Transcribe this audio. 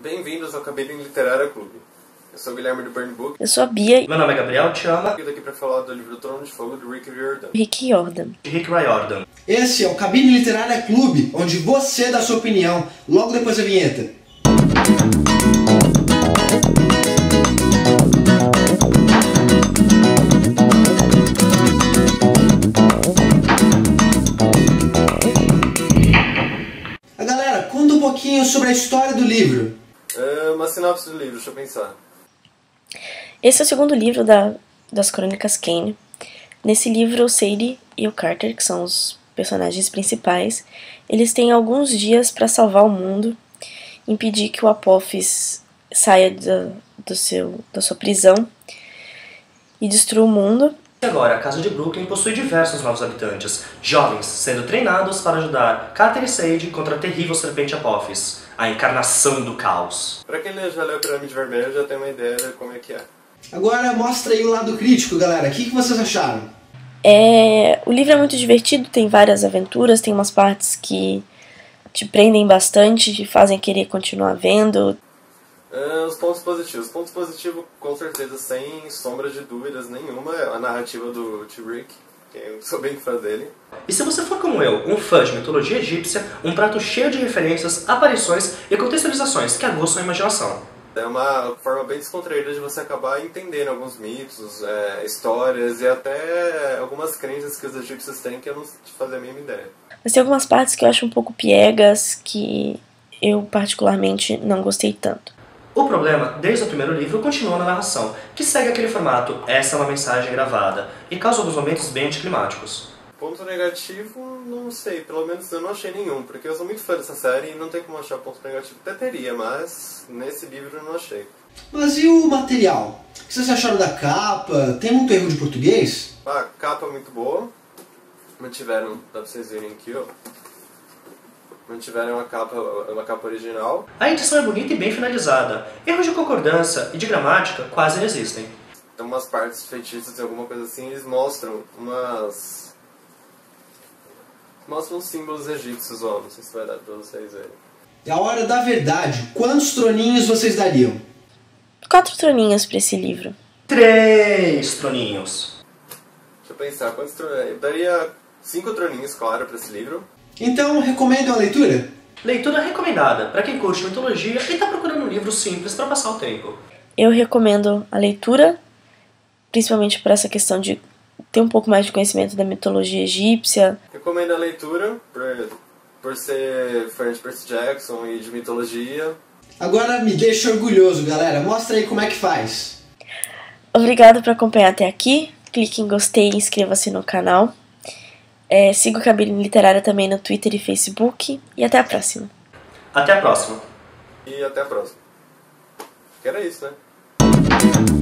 Bem-vindos ao Cabine Literária Clube. Eu sou o Guilherme do Burn Book. Eu sou a Bia. Meu nome é Gabriel, te amo. E eu tô aqui pra falar do livro Trono de Fogo do Rick Riordan. Rick Riordan. Rick Riordan. Esse é o Cabine Literária Clube, onde você dá sua opinião logo depois da vinheta. Galera, conta um pouquinho sobre a história do livro. Uma sinopse do livro, deixa eu pensar. Esse é o segundo livro das Crônicas Kane. Nesse livro, o Sadie e o Carter, que são os personagens principais, eles têm alguns dias para salvar o mundo, impedir que o Apophis saia da sua prisão e destrua o mundo. E agora, a casa de Brooklyn possui diversos novos habitantes, jovens sendo treinados para ajudar Carter e Sadie contra a terrível serpente Apophis, a encarnação do caos. Pra quem já leu Pirâmide Vermelha, já tem uma ideia de como é que é. Agora mostra aí o lado crítico, galera. O que vocês acharam? O livro é muito divertido, tem várias aventuras, tem umas partes que te prendem bastante, te fazem querer continuar vendo. Os pontos positivos. Pontos positivos, com certeza, sem sombra de dúvidas nenhuma, é a narrativa do Rick, que eu sou bem fã dele. E se você for como eu, um fã de mitologia egípcia, um prato cheio de referências, aparições e contextualizações que aguçam a imaginação. É uma forma bem descontraída de você acabar entendendo alguns mitos, histórias e até algumas crenças que os egípcios têm que eu não fazia a mínima ideia. Mas tem algumas partes que eu acho um pouco piegas, que eu particularmente não gostei tanto. O problema, desde o primeiro livro, continua na narração, que segue aquele formato, essa é uma mensagem gravada, e causa alguns momentos bem anticlimáticos. Ponto negativo, não sei, pelo menos eu não achei nenhum, porque eu sou muito fã dessa série e não tem como achar ponto negativo. Até teria, mas nesse livro eu não achei. Mas e o material? O que vocês acharam da capa? Tem muito erro de português? A capa é muito boa, mantiveram, dá pra vocês verem aqui, ó. Mantiveram uma capa original. A edição é bonita e bem finalizada. Erros de concordância e de gramática quase não existem. Então umas partes feitiças e alguma coisa assim, eles mostram mostram símbolos egípcios, ó, não sei se vai dar pra vocês verem. É a hora da verdade. Quantos troninhos vocês dariam? 4 troninhos pra esse livro. 3 troninhos. Deixa eu pensar, quantos troninhos? Eu daria 5 troninhos, claro, pra esse livro. Então, recomendam a leitura? Leitura recomendada para quem curte mitologia e está procurando um livro simples para passar o tempo. Eu recomendo a leitura, principalmente por essa questão de ter um pouco mais de conhecimento da mitologia egípcia. Recomendo a leitura, por ser fã de Percy Jackson e de mitologia. Agora me deixa orgulhoso, galera. Mostra aí como é que faz. Obrigado por acompanhar até aqui. Clique em gostei e inscreva-se no canal. Siga o Cabine Literária também no Twitter e Facebook. E até a próxima. Até a próxima. E até a próxima. Que era isso, né?